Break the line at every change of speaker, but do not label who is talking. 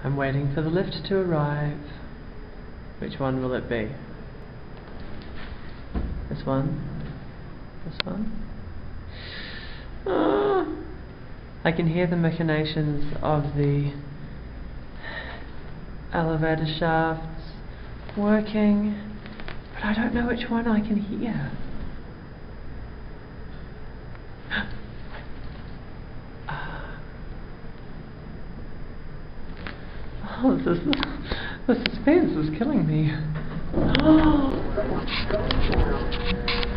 I'm waiting for the lift to arrive. Which one will it be? This one? This one? I can hear the machinations of the elevator shafts working, but I don't know which one I can hear. Oh, the suspense is killing me.